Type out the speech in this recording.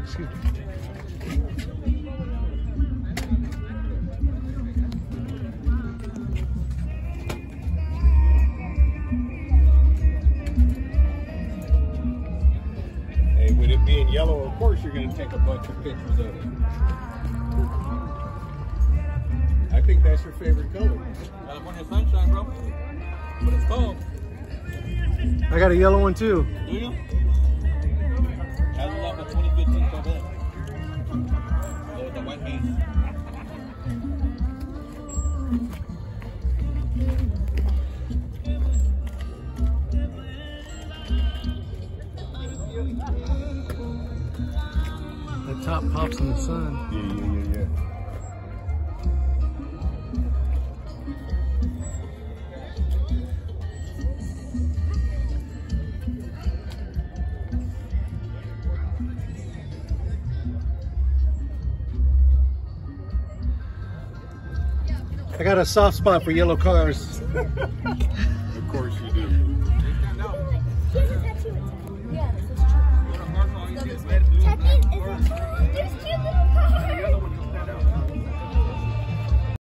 Excuse me. Hey, with it being yellow, of course you're going to take a bunch of pictures of it. I think that's your favorite color. California sunshine, bro. But it's cold. I got a yellow one too. Do you? That's a lot of 2015 Corvette. So with the white paint. The top pops in the sun. Yeah. I got a soft spot for yellow cars. Of course you